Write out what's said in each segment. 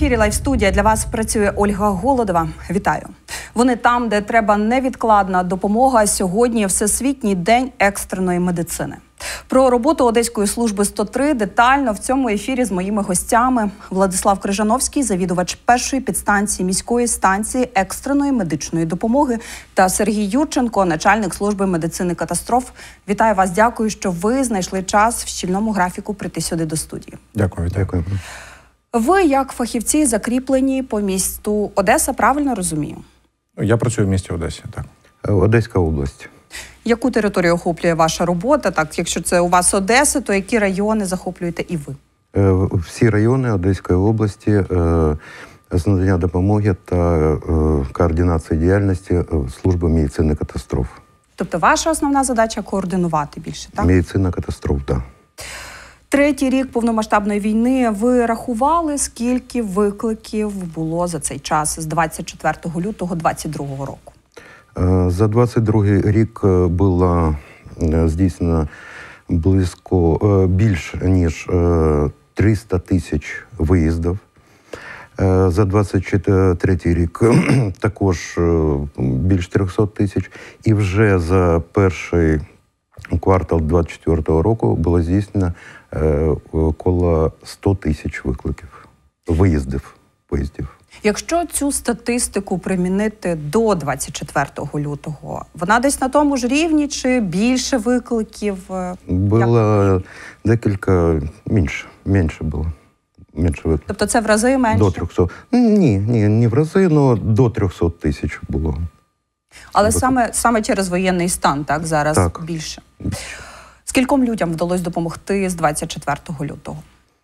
ефірі «Лайфстудія» для вас працює Ольга Голодова. Вітаю! Вони там, де треба невідкладна допомога. Сьогодні Всесвітній день екстреної медицини. Про роботу Одеської служби 103 детально в цьому ефірі з моїми гостями. Владислав Крижановський, завідувач першої підстанції міської станції екстреної медичної допомоги, та Сергій Юрченко, начальник служби медицини катастроф. Вітаю вас, дякую, що ви знайшли час в щільному графіку прийти сюди до студії. Дякую. Ви, як фахівці, закріплені по місту Одеса, правильно розумію? Я працюю в місті Одесі, так. Одеська область. Яку територію охоплює ваша робота? Так, якщо це у вас Одеса, то які райони захоплюєте і ви? Всі райони Одеської області з надання допомоги та координації діяльності служби медицини катастроф. Тобто ваша основна задача – координувати більше, так? Медицина катастроф, так. Третій рік повномасштабної війни. Ви рахували, скільки викликів було за цей час з 24 лютого 2022 року? За 22 рік було здійснено більш ніж 300 тисяч виїздів. За 23 рік також більш 300 тисяч. І вже за перший квартал 2024 року було здійснено коло 100 тисяч викликів, поїздів. Якщо цю статистику примінити до 24 лютого, вона десь на тому ж рівні чи більше викликів? Було декілька, менше було. Менше викликів. Тобто це в рази менше? До 300. Ні, не в рази, але до 300 тисяч було. Але саме через воєнний стан, так, зараз так. Більше. Скільком людям вдалося допомогти з 24 лютого?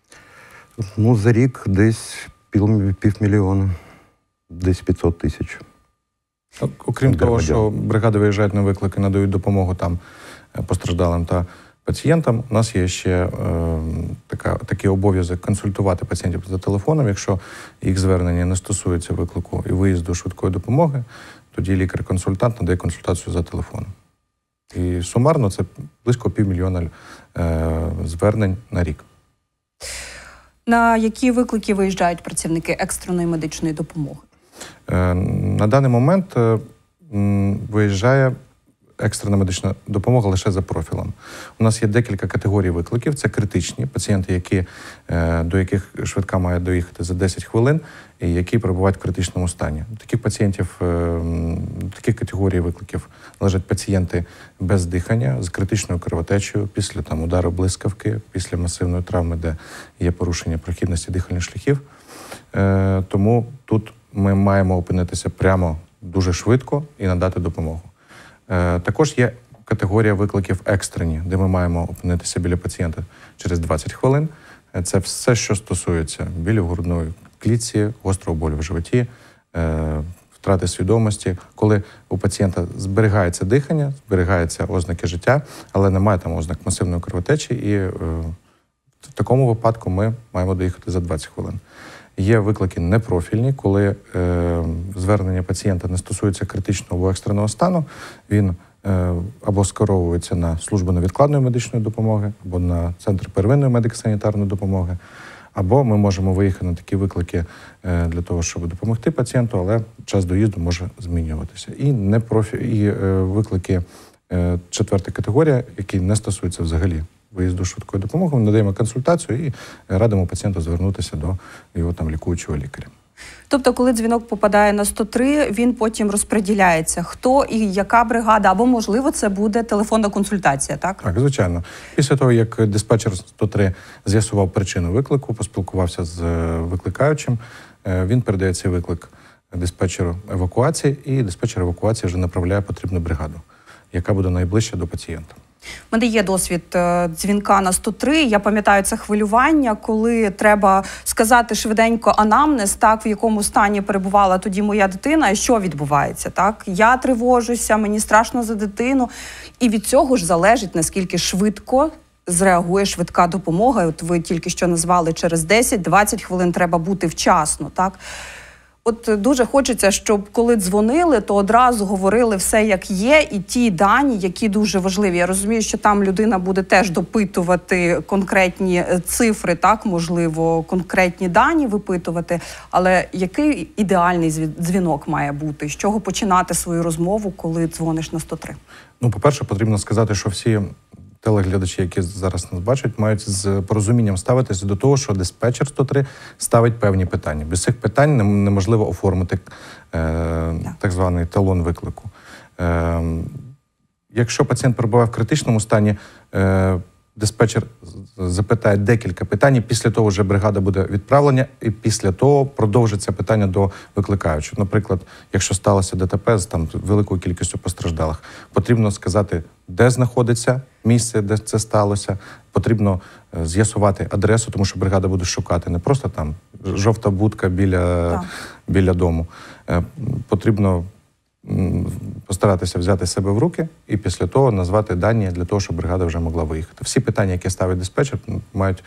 Ну, за рік десь півмільйона, десь 500 тисяч. Окрім того, що бригади виїжджають на виклики, надають допомогу там постраждалим та пацієнтам, у нас є ще такий обов'язок консультувати пацієнтів за телефоном. Якщо їх звернення не стосується виклику і виїзду швидкої допомоги, тоді лікар-консультант надає консультацію за телефоном. І сумарно це близько 500 000 звернень на рік. На які виклики виїжджають працівники екстреної медичної допомоги? На даний момент виїжджає екстрена медична допомога лише за профілем. У нас є декілька категорій викликів. Це критичні пацієнти, до яких швидка має доїхати за 10 хвилин, і які перебувають в критичному стані. Таких пацієнтів, таких категорій викликів належать пацієнти без дихання, з критичною кровотечею, після удару блискавки, після масивної травми, де є порушення прохідності дихальних шляхів. Тому тут ми маємо опинитися прямо дуже швидко і надати допомогу. Також є категорія викликів екстрені, де ми маємо опинитися біля пацієнта через 20 хвилин. Це все, що стосується білі в грудної клітці, гострого болю в животі, втрати свідомості, коли у пацієнта зберігається дихання, зберігаються ознаки життя, але немає там ознак масивної кровотечі, і в такому випадку ми маємо доїхати за 20 хвилин. Є виклики непрофільні, коли звернення пацієнта не стосується критичного або екстреного стану, він або скеровується на службу невідкладної медичної допомоги, або на центр первинної медико-санітарної допомоги, або ми можемо виїхати на такі виклики для того, щоб допомогти пацієнту, але час доїзду може змінюватися. І виклики четверта категорія, які не стосуються взагалі виїзду швидкої допомоги, ми надаємо консультацію і радимо пацієнту звернутися до його лікуючого лікаря. Тобто, коли дзвінок попадає на 103, він потім розподіляється, хто і яка бригада, або, можливо, це буде телефонна консультація, так? Так, звичайно. Після того, як диспетчер 103 з'ясував причину виклику, поспілкувався з викликаючим, він передає цей виклик диспетчеру евакуації, і диспетчер евакуації вже направляє потрібну бригаду, яка буде найближча до пацієнта. У мене є досвід дзвінка на 103. Я пам'ятаю це хвилювання, коли треба сказати швиденько анамнез, так, в якому стані перебувала тоді моя дитина, і що відбувається. Так? Я тривожуся, мені страшно за дитину. І від цього ж залежить, наскільки швидко зреагує швидка допомога. От ви тільки що назвали, через 10-20 хвилин треба бути вчасно. Так? От дуже хочеться, щоб коли дзвонили, то одразу говорили все як є, і ті дані, які дуже важливі. Я розумію, що там людина буде теж допитувати конкретні цифри, так, можливо, конкретні дані випитувати, але який ідеальний дзвінок має бути? З чого починати свою розмову, коли дзвониш на 103? Ну, по-перше, потрібно сказати, що всі телеглядачі, які зараз нас бачать, мають з порозумінням ставитися до того, що диспетчер 103 ставить певні питання. Без цих питань неможливо оформити так званий талон виклику. Якщо пацієнт перебуває в критичному стані, диспетчер запитає декілька питань, і після того вже бригада буде відправлення, і після того продовжиться питання до викликаючого. Наприклад, якщо сталося ДТП з великою кількістю постраждалих, потрібно сказати, де знаходиться місце, де це сталося, потрібно з'ясувати адресу, тому що бригада буде шукати не просто там жовта будка біля дому. Потрібно постаратися взяти себе в руки і після того назвати дані для того, щоб бригада вже могла виїхати. Всі питання, які ставить диспетчер, мають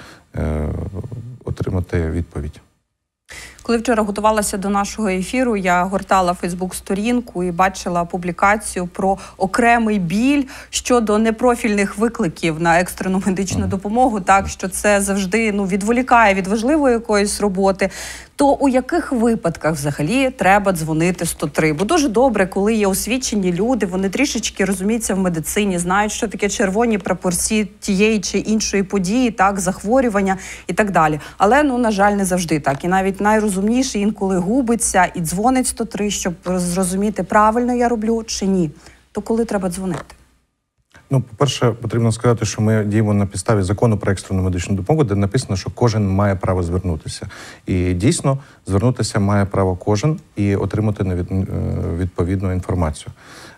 отримати відповідь. Коли вчора готувалася до нашого ефіру, я гортала Фейсбук-сторінку і бачила публікацію про окремий біль щодо непрофільних викликів на екстрену медичну допомогу, так, що це завжди відволікає від важливої якоїсь роботи. То у яких випадках взагалі треба дзвонити 103? Бо дуже добре, коли є освічені люди, вони трішечки розуміються в медицині, знають, що таке червоні прапорці тієї чи іншої події, так, захворювання і так далі. Але, на жаль, не завжди так. І навіть найрозумніший інколи губиться і дзвонить 103, щоб зрозуміти, правильно я роблю чи ні. То коли треба дзвонити? По-перше, потрібно сказати, що ми діємо на підставі закону про екстрену медичну допомогу, де написано, що кожен має право звернутися. І дійсно, звернутися має право кожен і отримати відповідну інформацію.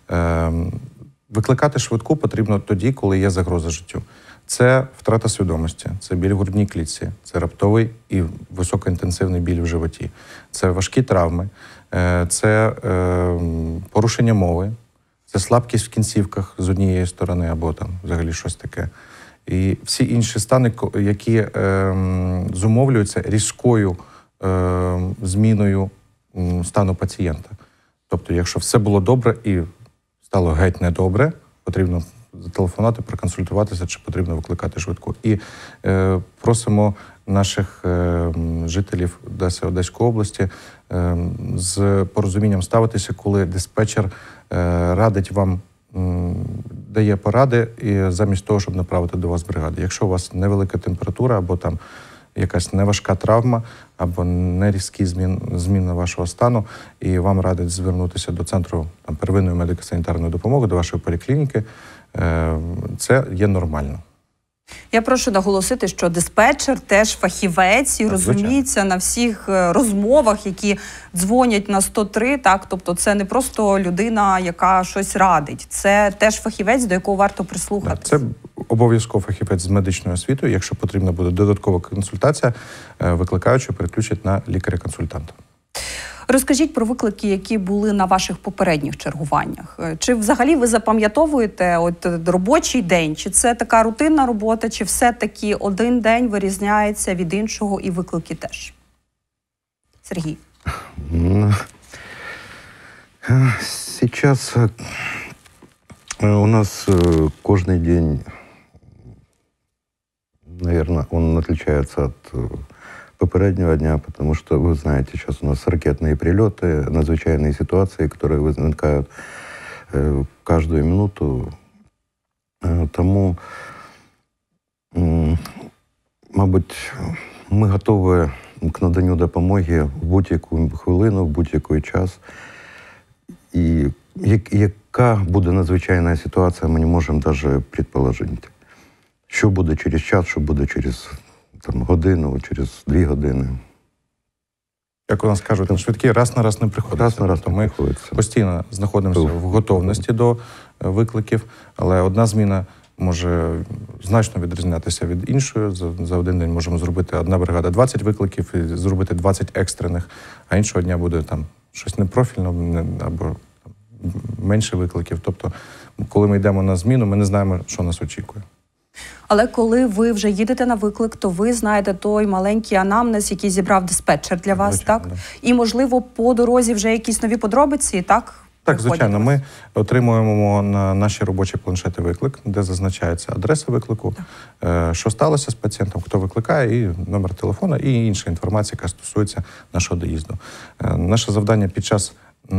Викликати швидку потрібно тоді, коли є загроза життю. Це втрата свідомості, це біль в грудній клітці, це раптовий і високоінтенсивний біль в животі, це важкі травми, це порушення мови, це слабкість в кінцівках з однієї сторони або там взагалі щось таке. І всі інші стани, які зумовлюються різкою зміною стану пацієнта. Тобто, якщо все було добре і стало геть недобре, потрібно зателефонувати, проконсультуватися, чи потрібно викликати швидку. І просимо наших жителів Одеської області з порозумінням ставитися, коли диспетчер радить вам, дає поради, і замість того, щоб направити до вас бригаду. Якщо у вас невелика температура, або там якась неважка травма, або нерізкі зміни вашого стану, і вам радять звернутися до центру первинної медико-санітарної допомоги, до вашої поліклініки, це є нормально. Я прошу наголосити, що диспетчер теж фахівець і розуміється на всіх розмовах, які дзвонять на 103, так? Тобто це не просто людина, яка щось радить. Це теж фахівець, до якого варто прислухатися. Це обов'язково фахівець з медичною освітою. Якщо потрібна буде додаткова консультація, викликаючи переключать на лікаря-консультанта. Розкажіть про виклики, які були на ваших попередніх чергуваннях. Чи взагалі ви запам'ятовуєте робочий день? Чи це така рутинна робота, чи все-таки один день вирізняється від іншого і виклики теж? Сергій. Сейчас у нас каждый день, наверное, он отличается от попереднего дня, потому что, вы знаете, сейчас у нас ракетные прилеты, надзвичайные ситуации, которые возникают каждую минуту. Тому, мабуть, ми готові к наданню допомоги в будь-яку хвилину, в будь-який час. І яка буде надзвичайна ситуація, ми не можемо навіть предположити. Що буде через час, що буде через годину, через 2 години. Як у нас кажуть, на швидкі раз на раз не приходиться. Раз на раз ми постійно знаходимося в готовності до викликів, але одна зміна може значно відрізнятися від іншої. За один день можемо зробити одна бригада 20 викликів і зробити 20 екстрених, а іншого дня буде там щось непрофільне або менше викликів. Тобто, коли ми йдемо на зміну, ми не знаємо, що нас очікує. Але коли ви вже їдете на виклик, то ви знаєте той маленький анамнез, який зібрав диспетчер для вас, Звичайно, так? да. І, можливо, по дорозі вже якісь нові подробиці, так? Так, приходять звичайно, до вас? ми отримуємо на наші робочі планшети виклик, де зазначається адреса виклику, що сталося з пацієнтом, хто викликає, і номер телефону, і інша інформація, яка стосується нашого доїзду. Наше завдання під час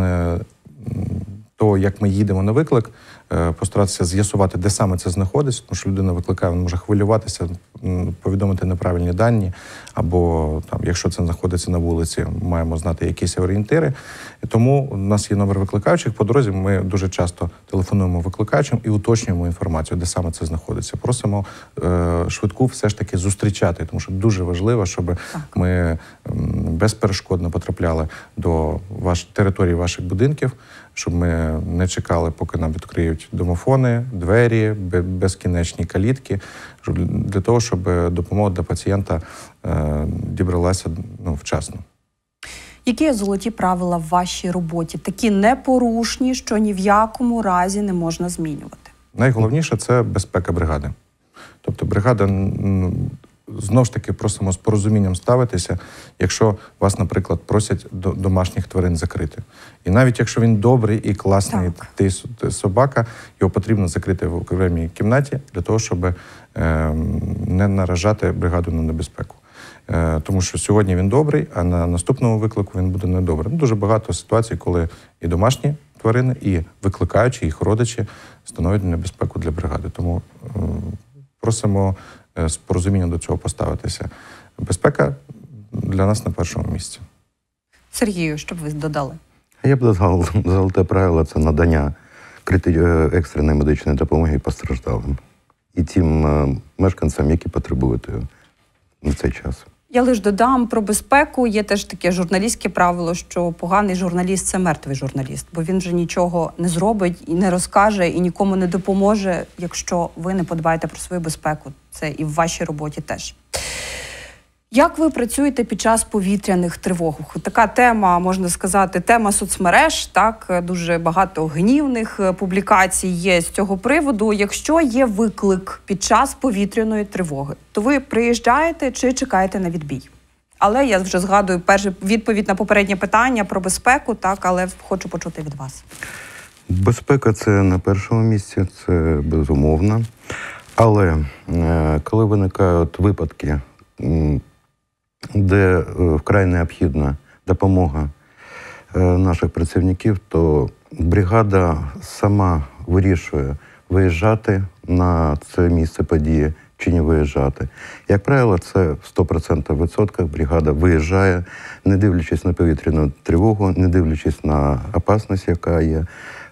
того, як ми їдемо на виклик, постаратися з'ясувати, де саме це знаходиться, тому що людина викликає, він може хвилюватися, повідомити неправильні дані, або там, якщо це знаходиться на вулиці, маємо знати якісь орієнтири. І тому у нас є номер викликаючих. По дорозі ми дуже часто телефонуємо викликаючим і уточнюємо інформацію, де саме це знаходиться. Просимо швидку все ж таки зустрічати, тому що дуже важливо, щоб ми безперешкодно потрапляли до території ваших будинків, щоб ми не чекали, поки нам відкриють домофони, двері, безкінечні калітки, для того, щоб допомога до пацієнта дібралася вчасно. Які є золоті правила в вашій роботі? Такі непорушні, що ні в якому разі не можна змінювати? Найголовніше – це безпека бригади. Тобто бригада, знову ж таки, просимо з порозумінням ставитися, якщо вас, наприклад, просять домашніх тварин закрити. І навіть якщо він добрий і класний собака, його потрібно закрити в окремій кімнаті для того, щоб не наражати бригаду на небезпеку. Тому що сьогодні він добрий, а на наступному виклику він буде недобрий. Дуже багато ситуацій, коли і домашні тварини, і викликаючі, їх родичі становлять небезпеку для бригади. Тому просимо з порозумінням до цього поставитися. Безпека для нас на першому місці. Сергію, що б ви додали? Я б додав, золоте правило – це надання екстреної медичної допомоги постраждалим. І тим мешканцям, які потребують її на цей час. Я лише додам про безпеку. Є теж таке журналістське правило, що поганий журналіст – це мертвий журналіст, бо він вже нічого не зробить і не розкаже, і нікому не допоможе, якщо ви не подбаєте про свою безпеку. Це і в вашій роботі теж. Як ви працюєте під час повітряних тривог? Така тема, можна сказати, тема соцмереж, так, дуже багато гнівних публікацій є з цього приводу. Якщо є виклик під час повітряної тривоги, то ви приїжджаєте чи чекаєте на відбій? Але я вже згадую першу відповідь на попереднє питання про безпеку, так, але хочу почути від вас. Безпека – це на першому місці, це безумовно. Але коли виникають випадки, де вкрай необхідна допомога наших працівників, то бригада сама вирішує, виїжджати на це місце події чи не виїжджати. Як правило, це в 100% бригада виїжджає, не дивлячись на повітряну тривогу, не дивлячись на опасність, яка є,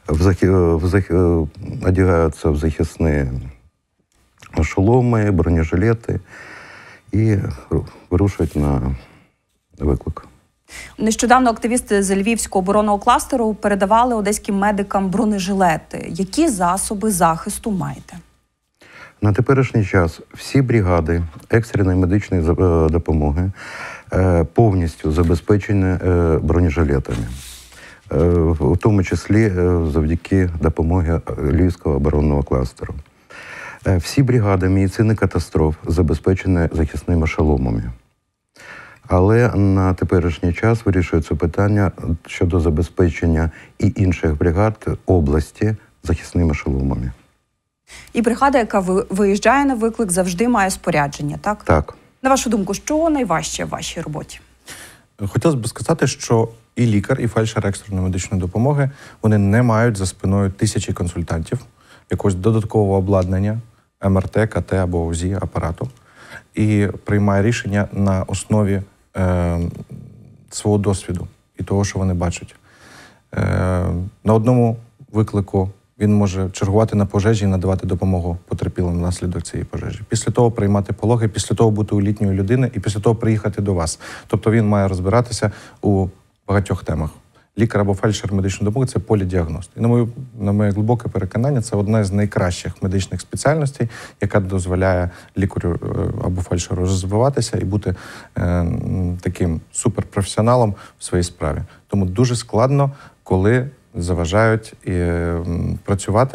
одягаються в захисні шоломи, бронежилети і вирушують на виклик. Нещодавно активісти з Львівського оборонного кластеру передавали одеським медикам бронежилети. Які засоби захисту маєте? На теперішній час всі бригади екстреної медичної допомоги повністю забезпечені бронежилетами. В тому числі завдяки допомоги Львівського оборонного кластеру. Всі бригади медицини катастроф забезпечені захисними шоломами. Але на теперішній час вирішується питання щодо забезпечення і інших бригад області захисними шоломами. І бригада, яка виїжджає на виклик, завжди має спорядження, так? Так. На вашу думку, що найважче в вашій роботі? Хотілося б сказати, що і лікар, і фельдшер екстреної медичної допомоги, вони не мають за спиною тисячі консультантів, якогось додаткового обладнання, МРТ, КТ або УЗІ апарату, і приймає рішення на основі свого досвіду і того, що вони бачать. На одному виклику він може чергувати на пожежі і надавати допомогу потерпілим внаслідок цієї пожежі. Після того приймати пологи, після того бути у літньої людини і після того приїхати до вас. Тобто він має розбиратися у багатьох темах. Лікар або фельдшер медичної допомоги – це полідіагност. І на моє глибоке переконання, це одна з найкращих медичних спеціальностей, яка дозволяє лікарю або фельдшеру розвиватися і бути таким суперпрофесіоналом в своїй справі. Тому дуже складно, коли заважають працювати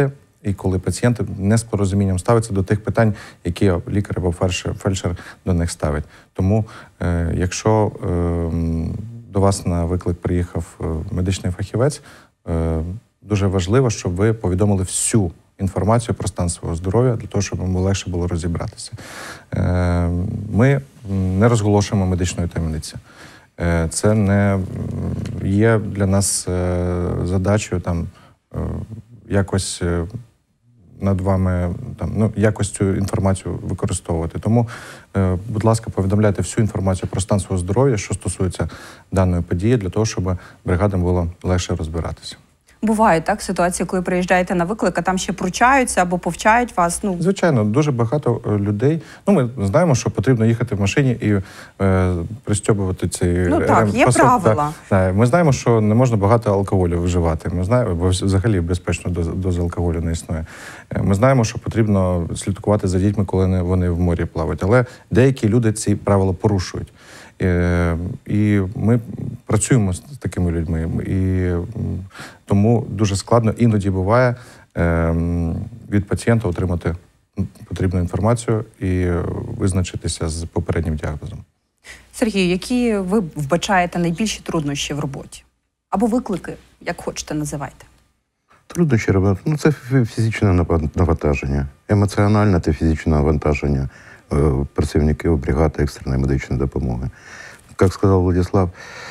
і коли пацієнти не з порозумінням ставляться до тих питань, які лікар або фельдшер до них ставить. Тому, якщо до вас на виклик приїхав медичний фахівець, дуже важливо, щоб ви повідомили всю інформацію про стан свого здоров'я, для того, щоб вам легше було розібратися. Ми не розголошуємо медичної таємниці. Це не є для нас задачею там якось над вами якось цю інформацію використовувати. Тому, будь ласка, повідомляйте всю інформацію про стан свого здоров'я, що стосується даної події, для того, щоб бригадам було легше розбиратися. Бувають так ситуації, коли приїжджаєте на виклик, а там ще пручаються або повчають вас. Звичайно, дуже багато людей. Ми знаємо, що потрібно їхати в машині і пристьобувати цей є правила. Ми знаємо, що не можна багато алкоголю вживати. Ми знаємо, бо взагалі безпечно доза алкоголю не існує. Ми знаємо, що потрібно слідкувати за дітьми, коли вони в морі плавають. Але деякі люди ці правила порушують. І ми працюємо з такими людьми. І тому дуже складно іноді буває від пацієнта отримати потрібну інформацію і визначитися з попереднім діагнозом. Сергію, які ви вбачаєте найбільші труднощі в роботі? Або виклики, як хочете, називайте. Труднощі роботи – це фізичне навантаження, емоціональне та фізичне навантаження працівників бригади екстреної медичної допомоги. Як сказав Владислав,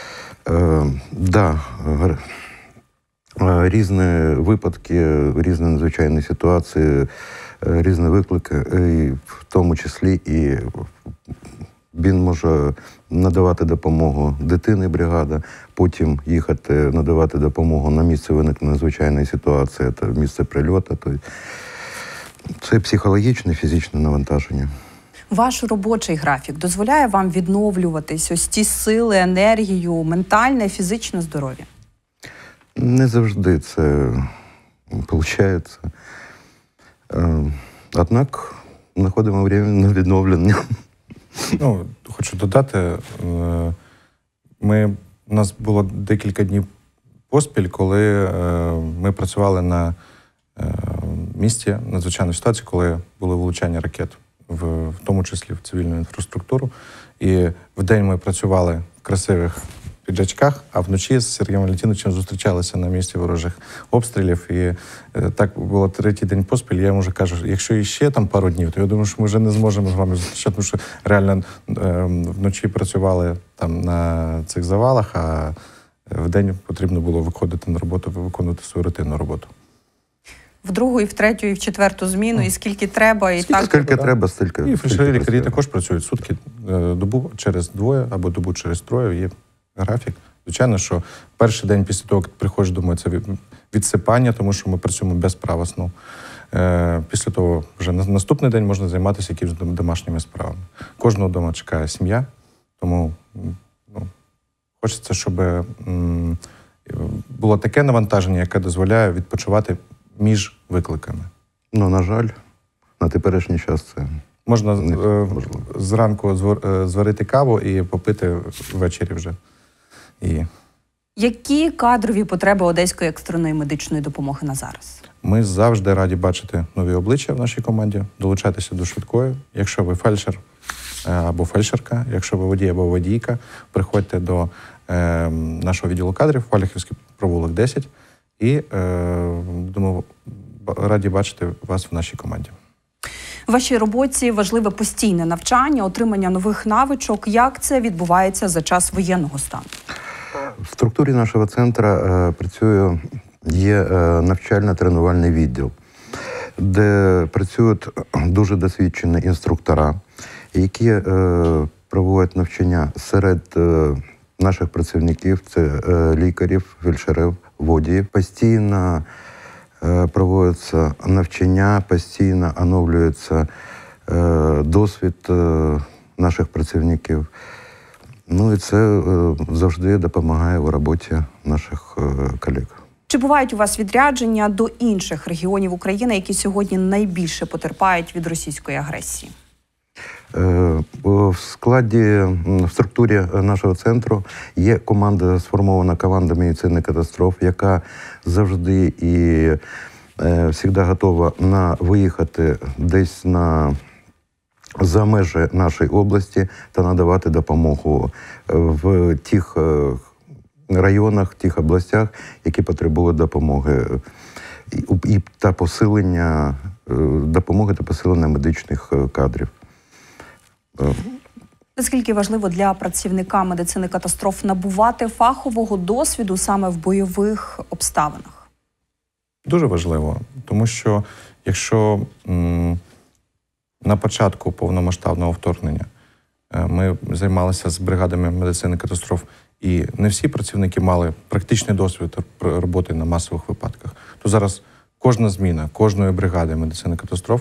різні випадки, різні надзвичайні ситуації, різні виклики, і в тому числі і він може надавати допомогу дитині бригади, потім їхати надавати допомогу на місце виникнення надзвичайної ситуації, це місце прильоту. Це психологічне, фізичне навантаження. Ваш робочий графік дозволяє вам відновлюватись, ось ті сили, енергію, ментальне, фізичне здоров'я? Не завжди це виходить. Однак знаходимо час на відновлення. Хочу додати, у нас було декілька днів поспіль, коли ми працювали на місці надзвичайної ситуації, коли були влучання ракет, в тому числі в цивільну інфраструктуру. І вдень ми працювали в красивих піджачках, а вночі з Сергієм Валентиновичем зустрічалися на місці ворожих обстрілів. І так було третій день поспіль. Я йому вже кажу, якщо іще там пару днів, то я думаю, що ми вже не зможемо з вами зустрічати, тому що реально вночі працювали там на цих завалах, а вдень потрібно було виходити на роботу, виконувати свою рутинну роботу. В другу, і в третю, і в четверту зміну, і скільки треба, і так. Скільки треба, стільки. І фельдшери-лікарі також працюють сутки, добу через двоє або добу через троє. Є графік. Звичайно, що перший день після того, як приходиш, думаю, це відсипання, тому що ми працюємо без права сну. Після того вже на наступний день можна займатися якимись домашніми справами. Кожного вдома чекає сім'я, тому хочеться, щоб було таке навантаження, яке дозволяє відпочивати між викликами. На жаль, на теперішній час це можна зранку зварити каву і попити ввечері вже. Які кадрові потреби Одеської екстреної медичної допомоги на зараз? Ми завжди раді бачити нові обличчя в нашій команді, долучайтеся до швидкої. Якщо ви фельдшер або фельдшерка, якщо ви водій або водійка, приходьте до нашого відділу кадрів, Валіхівський провулок 10, і будемо раді бачити вас в нашій команді. В вашій роботі важливе постійне навчання, отримання нових навичок. Як це відбувається за час воєнного стану? В структурі нашого центру є навчально-тренувальний відділ, де працюють дуже досвідчені інструктора, які проводять навчання серед наших працівників, це лікарів, фельдшерів, водіїв. Постійно проводяться навчання, постійно оновлюється досвід наших працівників. І це завжди допомагає у роботі наших колег. Чи бувають у вас відрядження до інших регіонів України, які сьогодні найбільше потерпають від російської агресії? В структурі нашого центру є сформована команда медицини катастроф, яка завжди і завжди готова виїхати десь за межі нашої області та надавати допомогу в тих районах, тих областях, які потребують допомоги та посилення допомоги та посилення медичних кадрів. Наскільки важливо для працівника медицини катастроф набувати фахового досвіду саме в бойових обставинах? Дуже важливо, тому що якщо на початку повномасштабного вторгнення ми займалися з бригадами медицини катастроф, і не всі працівники мали практичний досвід роботи на масових випадках, то зараз кожна зміна кожної бригади медицини катастроф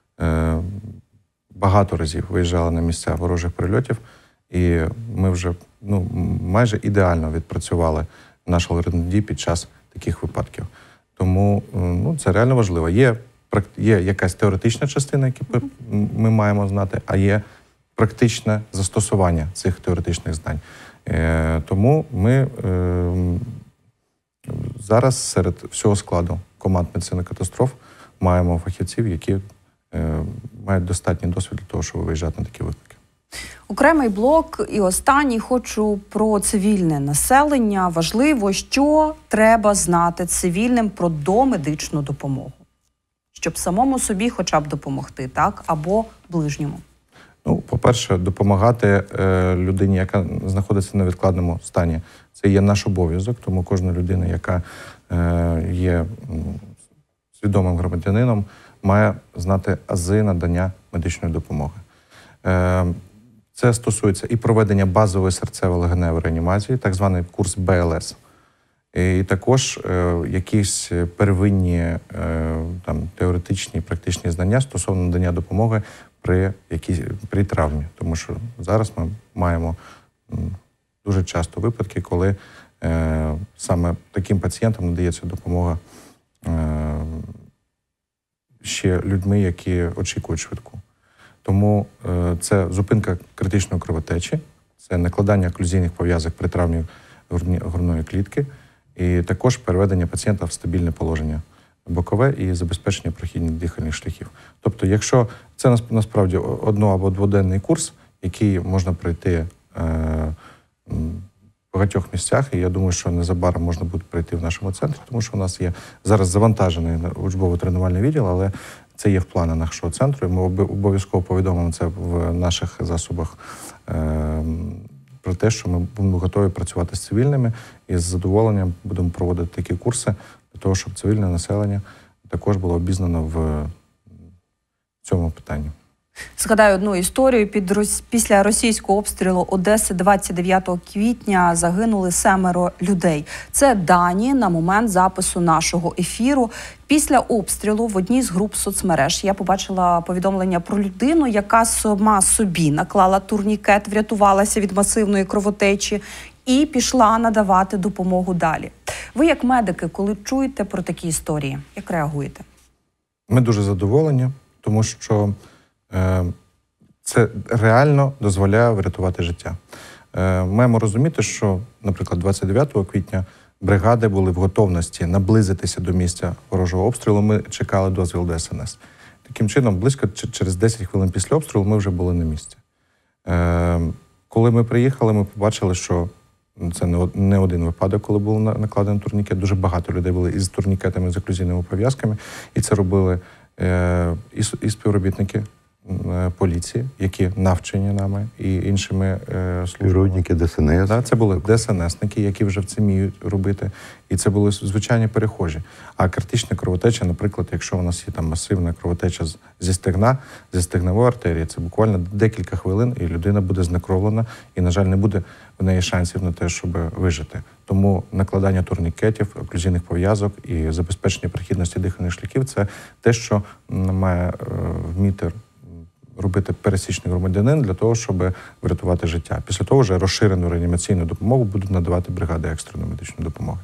багато разів виїжджала на місця ворожих прильотів, і ми вже майже ідеально відпрацювали наш алгоритм дій під час таких випадків. Тому це реально важливо. Є якась теоретична частина, яку ми маємо знати, а є практичне застосування цих теоретичних знань. Тому ми зараз серед всього складу команд медицини катастроф маємо фахівців, які мають достатній досвід для того, щоб виїжджати на такі виклики. Окремий блок і останній хочу про цивільне населення. Важливо, що треба знати цивільним про домедичну допомогу, щоб самому собі хоча б допомогти, так, або ближньому. По-перше, допомагати людині, яка знаходиться на невідкладному стані. Це є наш обов'язок, тому кожна людина, яка є свідомим громадянином, має знати ази надання медичної допомоги. Це стосується і проведення базової серцево-легеневої реанімації, так званий курс БЛС. І також якісь первинні теоретичні, практичні знання стосовно надання допомоги при травмі. Тому що зараз ми маємо дуже часто випадки, коли саме таким пацієнтам надається допомога ще людьми, які очікують швидку. Тому це зупинка критичної кровотечі, це накладання оклюзійних пов'язок при травмі грудної клітки і також переведення пацієнта в стабільне положення бокове і забезпечення прохідних дихальних шляхів. Тобто, якщо це насправді одно- або дводенний курс, який можна пройти в багатьох місцях, і я думаю, що незабаром можна буде пройти в нашому центрі, тому що у нас є зараз завантажений учбово-тренувальний відділ, але це є в планах нашого центру, і ми обов'язково повідомимо це в наших засобах про те, що ми будемо готові працювати з цивільними і з задоволенням будемо проводити такі курси для того, щоб цивільне населення також було обізнано в цьому питанні. Згадаю одну історію. Після російського обстрілу Одеси 29 квітня загинули 7 людей. Це дані на момент запису нашого ефіру. Після обстрілу в одній з груп соцмереж я побачила повідомлення про людину, яка сама собі наклала турнікет, врятувалася від масивної кровотечі і пішла надавати допомогу далі. Ви, як медики, коли чуєте про такі історії, як реагуєте? Ми дуже задоволені, тому що це реально дозволяє врятувати життя. Маємо розуміти, що, наприклад, 29 квітня бригади були в готовності наблизитися до місця ворожого обстрілу. Ми чекали дозвіл ДСНС. Таким чином, близько через 10 хвилин після обстрілу ми вже були на місці. Коли ми приїхали, ми побачили, що це не один випадок, коли був накладений турнікет. Дуже багато людей були із турнікетами, з оклюзійними пов'язками. І це робили і співробітники поліції, які навчені нами і іншими службами. Співробітники ДСНС. Це були ДСНСники, які вже це вміють робити. І це були звичайні перехожі. А критична кровотеча, наприклад, якщо у нас є там масивна кровотеча зі стегна, зі стегнової артерії, це буквально декілька хвилин, і людина буде знекровлена, і, на жаль, не буде в неї шансів на те, щоб вижити. Тому накладання турнікетів, оклюзійних пов'язок і забезпечення прохідності дихальних шляхів – це те, що має вміти робити пересічний громадянин для того, щоб врятувати життя. Після того вже розширену реанімаційну допомогу будуть надавати бригади екстреної медичної допомоги.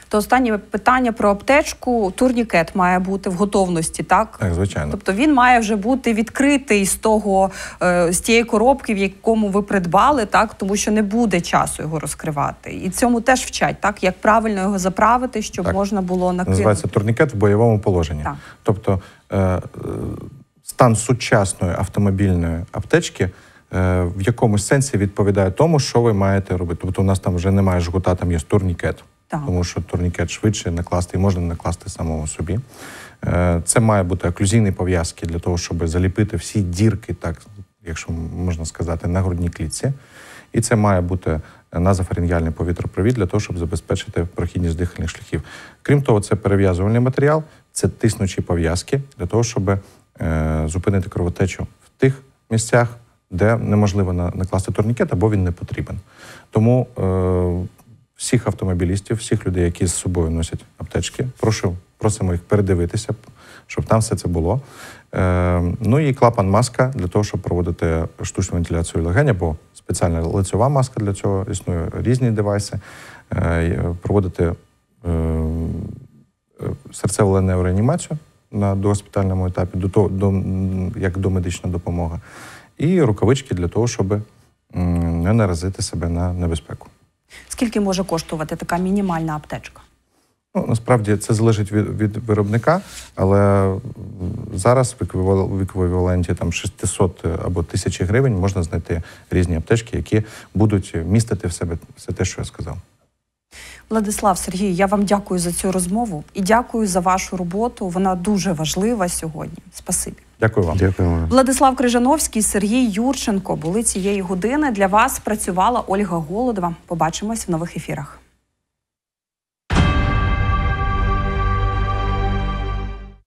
То останнє питання про аптечку. Турнікет має бути в готовності, так? Так, звичайно. Тобто він має вже бути відкритий з тієї коробки, в якому ви придбали, так? Тому що не буде часу його розкривати. І цьому теж вчать, так? Як правильно його заправити, щоб Так. можна було накинути. Називається турнікет в бойовому положенні. Так. Тобто стан сучасної автомобільної аптечки в якомусь сенсі відповідає тому, що ви маєте робити. Тобто у нас там вже немає жгута, там є турнікет. Так. Тому що турнікет швидше накласти і можна накласти самому собі. Це має бути оклюзійні пов'язки для того, щоб заліпити всі дірки, так, якщо можна сказати, на грудній клітці. І це має бути назофарингеальний повітропровід для того, щоб забезпечити прохідність дихальних шляхів. Крім того, це перев'язувальний матеріал, це тиснучі пов'язки для того, щоб зупинити кровотечу в тих місцях, де неможливо накласти турнікет або він не потрібен. Тому всіх автомобілістів, всіх людей, які з собою носять аптечки, просимо їх передивитися, щоб там все це було. Ну і клапан-маска для того, щоб проводити штучну вентиляцію легень, або спеціальна лицьова маска для цього, існує різні девайси, проводити серцево-легеневу реанімацію на догоспітальному етапі, як домедична допомога, і рукавички для того, щоб не наразити себе на небезпеку. Скільки може коштувати така мінімальна аптечка? Ну, насправді це залежить від виробника, але зараз в еквіваленті там 600 або 1000 гривень можна знайти різні аптечки, які будуть містити в себе все те, що я сказав. Владислав, Сергій, я вам дякую за цю розмову і дякую за вашу роботу. Вона дуже важлива сьогодні. Спасибі. Дякую вам. Дякуємо. Владислав Крижановський, Сергій Юрченко були цієї години. Для вас працювала Ольга Голодова. Побачимось в нових ефірах.